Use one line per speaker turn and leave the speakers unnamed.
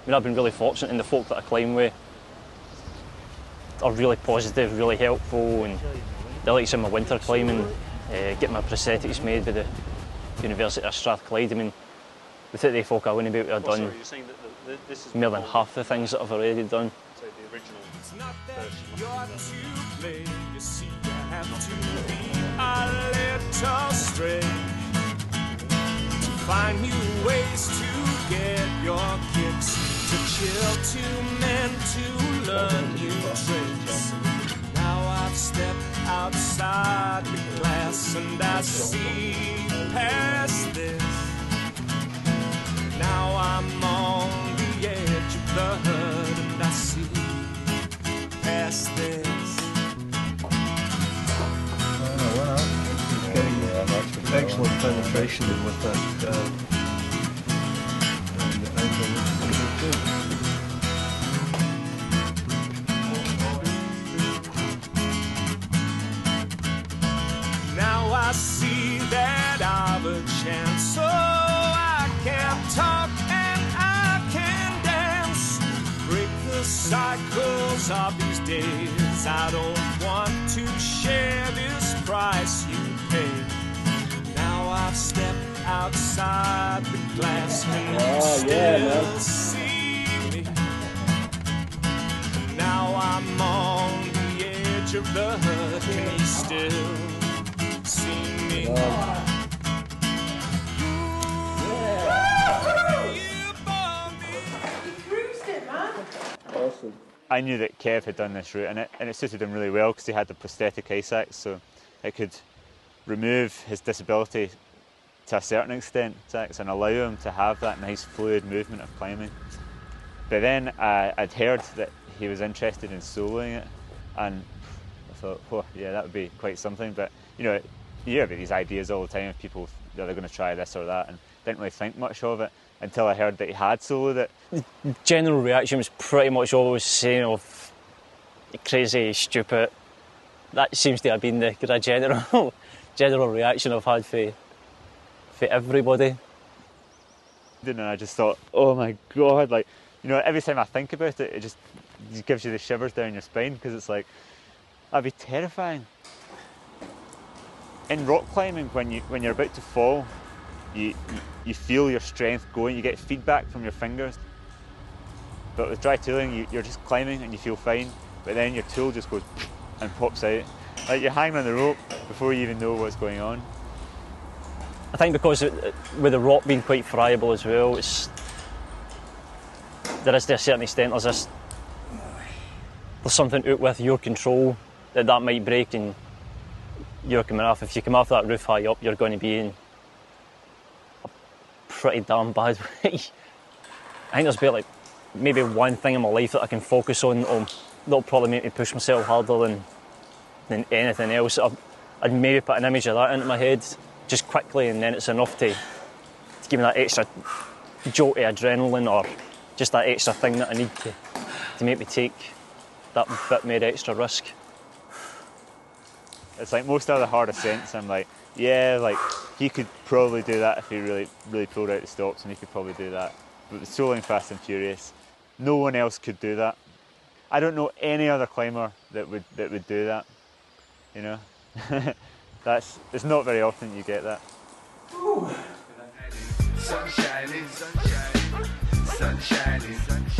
I mean, I've been really fortunate, and the folk that I climb with are really positive, really helpful, and the likes of my winter climbing, getting my prosthetics made by the University of Strathclyde. I mean, without the folk I wouldn't be able to have done
this is
more than half the things that I've already done.
So the original
It's not that you're too late, you see you have to be a little strange to find new ways to get your kicks, to chill, to mend, to learn new tricks. Now I've stepped outside the glass and I see past this. Now I'm on the edge of the hood and I see past this.
Excellent penetration with that
Now I see that I've a chance, so I can talk and I can dance, break the cycles of these days. I don't want to share this price you pay. Now I've stepped outside the glass and you still see me. Now I'm on the edge of the hood, can you still see me?
Awesome.
I knew that Kev had done this route, and it suited him really well because he had the prosthetic ice axe, so it could remove his disability to a certain extent and allow him to have that nice fluid movement of climbing. But then I'd heard that he was interested in soloing it, and I thought, oh yeah, that would be quite something. But you know, you hear about these ideas all the time of people that are going to try this or that, and didn't really think much of it until I heard that he had soloed it.
The general reaction was pretty much always saying of crazy, stupid. That seems to have been the kind of general reaction I've had for everybody.
And I just thought, oh my God, like, you know, every time I think about it, it just gives you the shivers down your spine, because it's like, that'd be terrifying. In rock climbing, when you're about to fall, you feel your strength going, you get feedback from your fingers. But with dry tooling, you're just climbing and you feel fine, but then your tool just goes and pops out. Like you're hanging on the rope before you even know what's going on.
I think because with the rock being quite friable as well, there is to a certain extent, there's something out with your control that might break and you're coming off. If you come off that roof high up, you're going to be in a pretty damn bad way. I think there's about like maybe one thing in my life that I can focus on that'll probably make me push myself harder than anything else. I'd maybe put an image of that into my head just quickly, and then it's enough to give me that extra jolt of adrenaline, or just that extra thing that I need to make me take that bit more extra risk.
It's like most other hard ascents, I'm like, yeah, like he could probably do that if he really pulled out the stops, and he could probably do that. But with soloing Fast and Furious, no one else could do that. I don't know any other climber that would do that. You know, it's not very often you get that.
Sunshiny, sunshiny, sunshiny, sunshiny.